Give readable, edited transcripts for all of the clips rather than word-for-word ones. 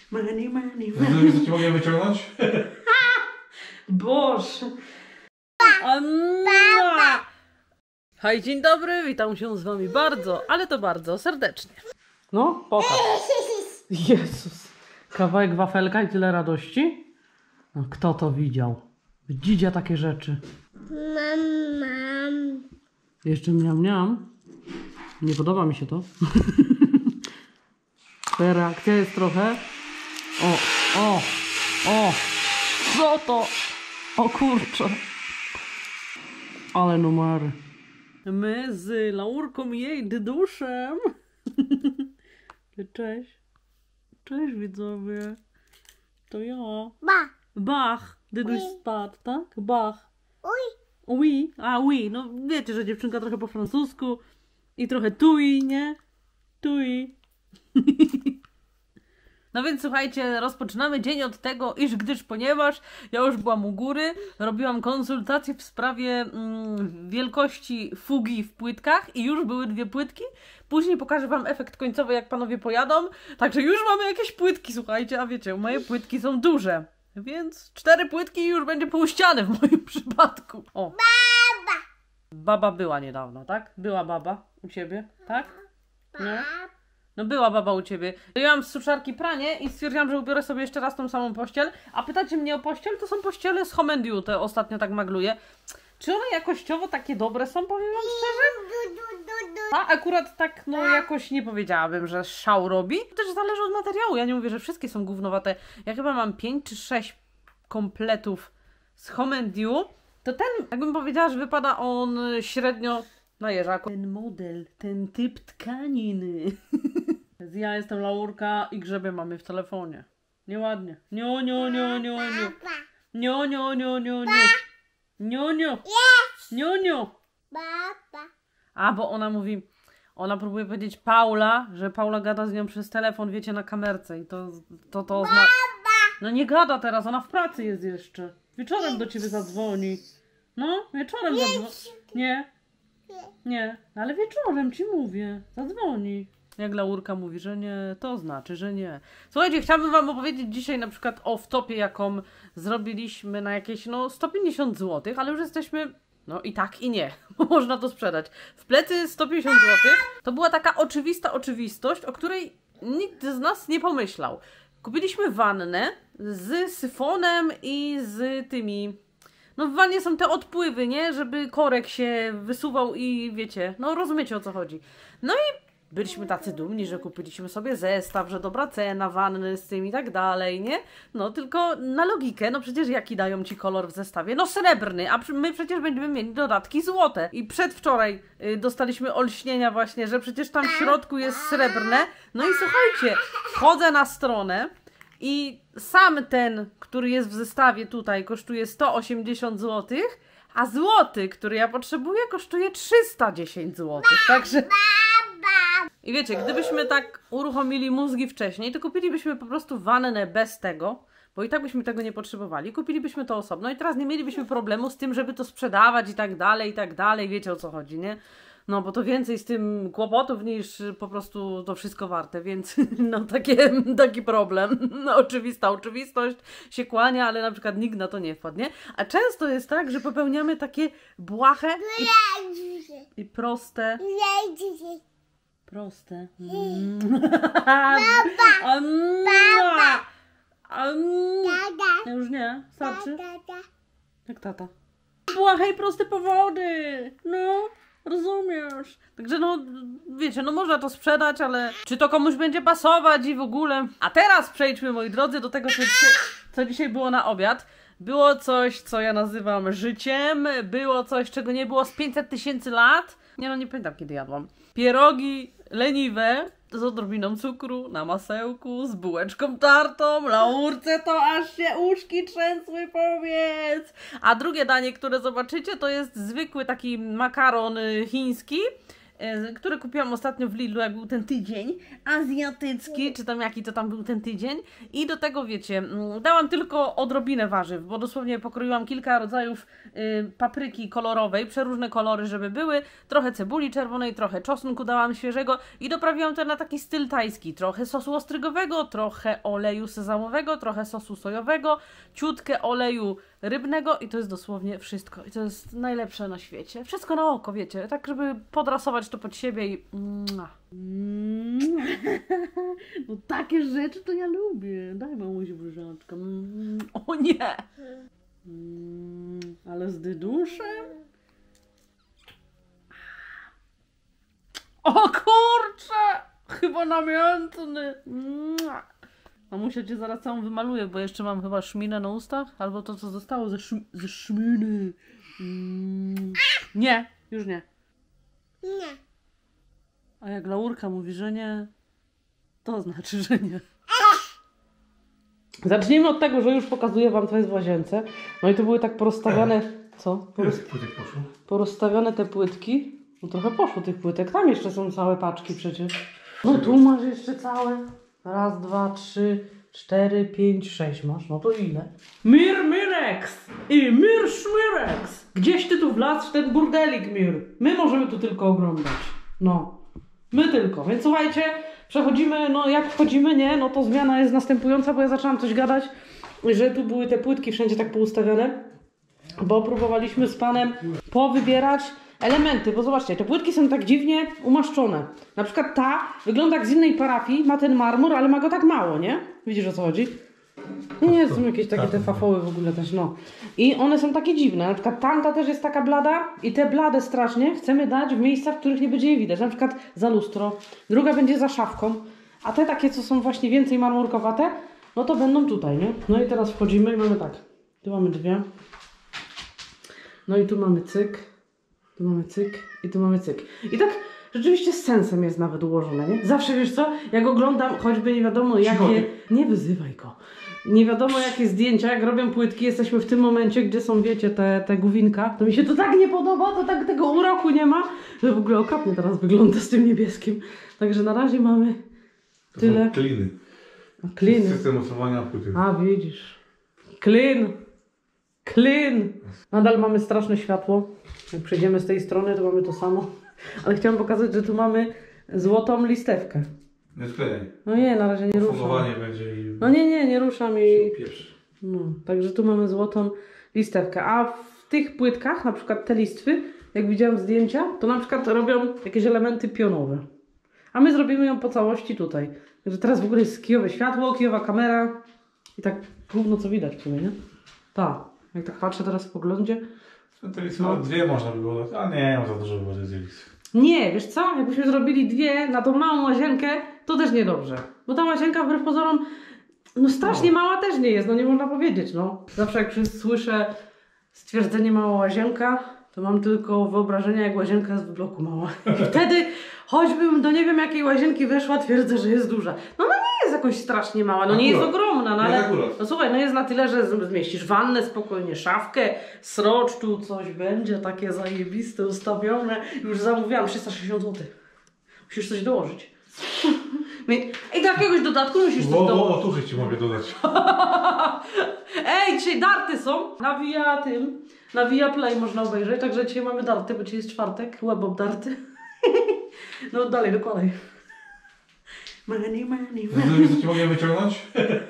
Money. Ci mogę wyciągnąć? Boże. Hej, dzień dobry, witam się z wami bardzo, ale to bardzo serdecznie. No, pokaż. Jezus. Kawałek wafelka i tyle radości? No, kto to widział? Widzicie takie rzeczy? Mam. Jeszcze miam. Nie podoba mi się to. Reakcja jest trochę... O! Co to? O kurczę. Ale numery. My z Laurką i jej dyduszem. Cześć. Cześć widzowie. To ja. Bach. Dyduś spadł, tak? Bach. Oui. Oui. No wiecie, że dziewczynka trochę po francusku. I trochę tui, nie? Tui. No więc słuchajcie, rozpoczynamy dzień od tego, ponieważ ja już byłam u góry, robiłam konsultację w sprawie wielkości fugi w płytkach i już były 2 płytki. Później pokażę wam efekt końcowy, jak panowie pojadą. Także już mamy jakieś płytki, słuchajcie, a wiecie, moje płytki są duże. Więc 4 płytki i już będzie pół ściany w moim przypadku. O. Baba była niedawno, tak? Była baba u ciebie, tak? Nie? No była baba u ciebie. Wyjęłam z suszarki pranie i stwierdziłam, że ubiorę sobie jeszcze raz tą samą pościel. A pytacie mnie o pościel? To są pościele z Home and You, te ostatnio tak magluję. Czy one jakościowo takie dobre są, powiem wam szczerze? A akurat tak, no jakoś nie powiedziałabym, że szał robi. To też zależy od materiału. Ja nie mówię, że wszystkie są gównowate. Ja chyba mam 5 czy 6 kompletów z Home and You. To ten, jakbym powiedziała, że wypada on średnio na jeżaku. Ten model, ten typ tkaniny. Ja jestem Laurka i grzebie mamy w telefonie. Nieładnie. Nio. A, bo ona mówi, ona próbuje powiedzieć Paula, że Paula gada z nią przez telefon, wiecie, na kamerce i to oznacza... No nie gada teraz, ona w pracy jest jeszcze. Wieczorem do ciebie zadzwoni. No, wieczorem zadzwoni. Nie, ale wieczorem ci mówię, zadzwoni. Jak Laurka mówi, że nie, to znaczy, że nie. Słuchajcie, chciałabym wam opowiedzieć dzisiaj na przykład o wtopie, jaką zrobiliśmy na jakieś, 150 zł, ale już jesteśmy, i tak i nie, bo można to sprzedać. W plecy 150 zł to była taka oczywista oczywistość, o której nikt z nas nie pomyślał. Kupiliśmy wannę z syfonem i z tymi... No w wannie są te odpływy, nie? Żeby korek się wysuwał i wiecie, rozumiecie o co chodzi. No i byliśmy tacy dumni, że kupiliśmy sobie zestaw, że dobra cena wanny z tym i tak dalej, nie? No tylko na logikę, przecież jaki dają ci kolor w zestawie? Srebrny, a my przecież będziemy mieli dodatki złote. I przedwczoraj dostaliśmy olśnienia właśnie, że przecież tam w środku jest srebrne. No i słuchajcie, wchodzę na stronę i sam ten, który jest w zestawie tutaj, kosztuje 180 zł, a złoty, który ja potrzebuję, kosztuje 310 zł. Także... I wiecie, gdybyśmy tak uruchomili mózgi wcześniej, to kupilibyśmy po prostu wannę bez tego, bo i tak byśmy tego nie potrzebowali. Kupilibyśmy to osobno i teraz nie mielibyśmy problemu z tym, żeby to sprzedawać i tak dalej, wiecie o co chodzi, nie? No, bo to więcej z tym kłopotów niż po prostu to wszystko warte, więc taki problem. Oczywista oczywistość się kłania, ale na przykład nikt na to nie wpadł, nie? A często jest tak, że popełniamy takie błahe i proste. Proste. Już nie? Starczy? Jak tata? Błahe i proste powody! Rozumiesz? Także wiecie, można to sprzedać, ale czy to komuś będzie pasować i w ogóle? A teraz przejdźmy, moi drodzy, do tego, co dzisiaj było na obiad. Było coś, co ja nazywam życiem, było coś, czego nie było z 500 000 lat. Nie pamiętam, kiedy jadłam. Pierogi leniwe z odrobiną cukru, na masełku, z bułeczką tartą, Laurce to aż się uszki trzęsły, powiedz! A drugie danie, które zobaczycie, to jest zwykły taki makaron chiński który kupiłam ostatnio w Lidlu, jak był ten tydzień azjatycki, czy tam jaki to tam był ten tydzień. I do tego, wiecie, dałam tylko odrobinę warzyw, bo dosłownie pokroiłam kilka rodzajów papryki kolorowej, przeróżne kolory, żeby były, trochę cebuli czerwonej, trochę czosnku dałam świeżego i doprawiłam to na taki styl tajski. Trochę sosu ostrygowego, trochę oleju sezamowego, trochę sosu sojowego, ciutkę oleju rybnego i to jest dosłownie wszystko. I to jest najlepsze na świecie. Wszystko na oko, wiecie, tak żeby podrasować to pod siebie i... No takie rzeczy to ja lubię. Daj mamuś buziaczkę. O nie! Ale z dyduszem? O kurczę! Chyba namiętny. Mamusia cię zaraz całą wymaluje, bo jeszcze mam chyba szminę na ustach, albo to co zostało ze szminy. Nie, już nie. Nie. A jak Laurka mówi, że nie, to znaczy, że nie. Zacznijmy od tego, że już pokazuję wam, co jest w łazience. No i to były tak porozstawiane... Co? Płytek poszło. Porozstawiane te płytki. No trochę poszło tych płytek. Tam jeszcze są całe paczki przecież. No tu masz jeszcze całe. Raz, dwa, trzy, 4, 5, 6 masz. No to ile? Mirex i Szmirex. Gdzieś ty tu wlazł w ten burdelik, Mir. My możemy tu tylko oglądać. No. My tylko. Więc słuchajcie, przechodzimy, no jak wchodzimy, nie? No to zmiana jest następująca, bo ja zaczęłam coś gadać, że tu były te płytki wszędzie tak poustawione, bo próbowaliśmy z panem powybierać elementy, bo zobaczcie, te płytki są tak dziwnie umaszczone. Na przykład ta wygląda jak z innej parafii, ma ten marmur, ale ma go tak mało, nie? Widzisz, o co chodzi? Nie, są jakieś takie te fafoły w ogóle też, no. I one są takie dziwne, na przykład tamta też jest taka blada i te blade strasznie chcemy dać w miejscach, w których nie będzie je widać, na przykład za lustro, druga będzie za szafką, a te takie, co są właśnie więcej marmurkowate, no to będą tutaj, nie? No i teraz wchodzimy i mamy tak, tu mamy dwie, no i tu mamy cyk, tu mamy cyk i tu mamy cyk. I tak rzeczywiście z sensem jest nawet ułożone, nie? Zawsze, wiesz co, jak oglądam, choćby nie wiadomo jakie... Nie wyzywaj go. Nie wiadomo jakie zdjęcia, jak robią płytki, jesteśmy w tym momencie, gdzie są, wiecie, te główinka, to mi się to tak nie podoba, to tak tego uroku nie ma, że w ogóle okropnie teraz wygląda z tym niebieskim. Także na razie mamy tyle. Kliny. Kliny. System usuwania płyty. A, widzisz. Klin. Klin. Nadal mamy straszne światło. Jak przejdziemy z tej strony, to mamy to samo. Ale chciałam pokazać, że tu mamy złotą listewkę. Nie sklejaj. No nie, na razie nie ruszam. Fungowanie będzie i... No nie ruszam i... Pierwszy. No, także tu mamy złotą listewkę. A w tych płytkach, na przykład te listwy, jak widziałam zdjęcia, to na przykład robią jakieś elementy pionowe. A my zrobimy ją po całości tutaj. Także teraz w ogóle jest kijowe światło, kijowa kamera i tak gówno co widać w sumie, nie? Tak. Jak tak patrzę teraz w poglądzie. To jest dwie można by było dać, a nie, za dużo było tej listwy. Nie, wiesz co? Jakbyśmy zrobili dwie na tą małą łazienkę, to też niedobrze. Bo ta łazienka wbrew pozorom, no strasznie mała też nie jest, no nie można powiedzieć, no. Zawsze jak słyszę stwierdzenie mała łazienka, to mam tylko wyobrażenie, jak łazienka jest w bloku mała. I wtedy, choćbym do nie wiem jakiej łazienki weszła, twierdzę, że jest duża. No ona nie jest jakoś strasznie mała, no nie jest ogromna, no ale... No słuchaj, no jest na tyle, że zmieścisz wannę spokojnie, szafkę, srocz, tu coś będzie takie zajebiste, ustawione. Już zamówiłam 360 zł. Musisz coś dołożyć. I do jakiegoś dodatku musisz coś dołożyć. O, tu ci mogę dodać. Ej, dzisiaj darty są. Na Viaplay można obejrzeć, także dzisiaj mamy darty, bo dzisiaj jest czwartek, web darty. No dalej, dokładaj. Money. Co ci mogę wyciągnąć?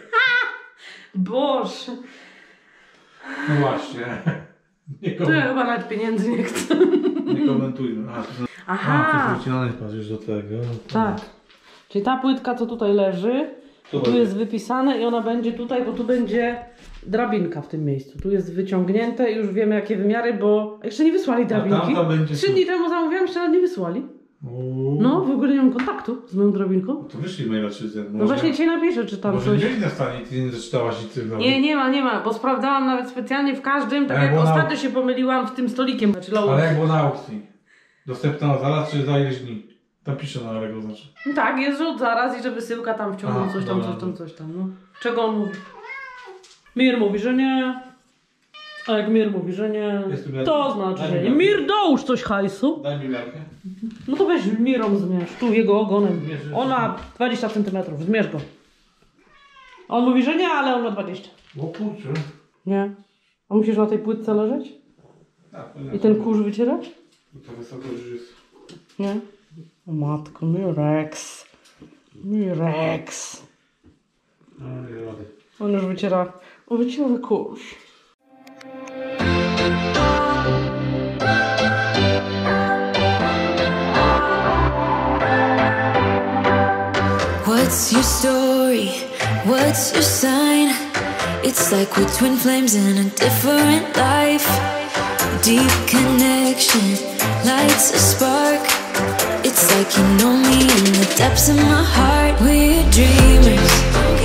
Boże. No właśnie. To ja chyba nawet pieniędzy nie chcę. Nie komentujmy. Aha. Ty wrócinany patrzysz do tego. Tak. Czyli ta płytka, co tutaj leży, tu jest wypisane i ona będzie tutaj, bo tu będzie drabinka w tym miejscu. Tu jest wyciągnięte i już wiemy jakie wymiary, bo jeszcze nie wysłali drabinki. 3 dni temu zamówiłam, jeszcze nawet nie wysłali. No, w ogóle nie mam kontaktu z moją drabinką. To wyszli maila czy ten. No właśnie dzisiaj napiszę, czy tam może coś. nie na stanie, ty nie zaczytałaś nic. Nie ma, bo sprawdzałam nawet specjalnie w każdym, tak jak ostatnio się pomyliłam w tym stolikiem. Ale jak było na aukcji? Dostępna zaraz czy za ileś dni? Tam pisze na Allegro znaczy. No tak, jest rzut zaraz i że wysyłka tam wciągnął coś tam, no. Czego on mówi? Mir mówi, że nie. A jak Mir mówi, że nie, Jest tu miarka? to znaczy, Daj że mi nie. miarkę. Mir, dołóż coś hajsu. Daj mi miarkę. No to weź Mirą zmierz, tu jego ogonem. Mierzy. On ma 20 cm, zmierz go. On mówi, że nie, ale on ma 20. O kurczę. Nie. A musisz na tej płytce leżeć? Tak, I ten kurz wycierać? To wysoko już jest. Nie. O matko, Mirex. Mirex. No nie rady. On już wyciera. On wyciera kurz. What's your story? What's your sign? It's like we're twin flames in a different life. Deep connection lights a spark. It's like you know me in the depths of my heart. We're dreamers,